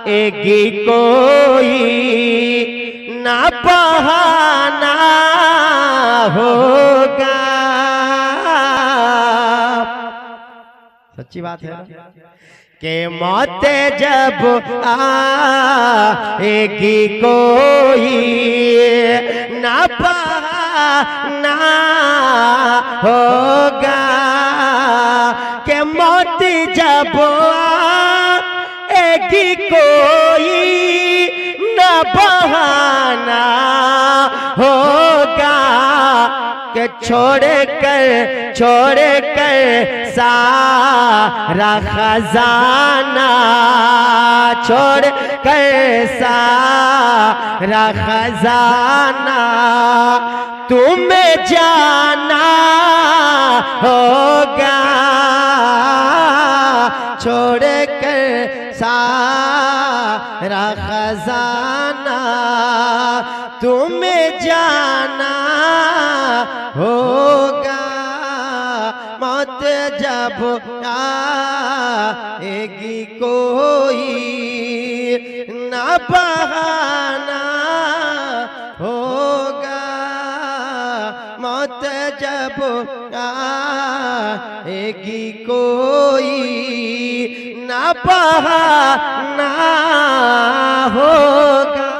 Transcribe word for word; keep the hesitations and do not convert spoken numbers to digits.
एगी कोई ना बहाना होगा। सच्ची बात है कि मौत जब आएगी कोई ना बहाना होगा, कि मौत जब आएगी कोई ना बहाना होगा, कि छोड़ कर छोड़ कर सारा खजाना, छोड़ कर सारा खजाना तुम्हें जाना होगा, छोड़ कर सारा खजाना तुम्हें जाना होगा। मौत जब आएगी कोई ना बहाना होगा, मौत जब आएगी कोई ना बहाना होगा।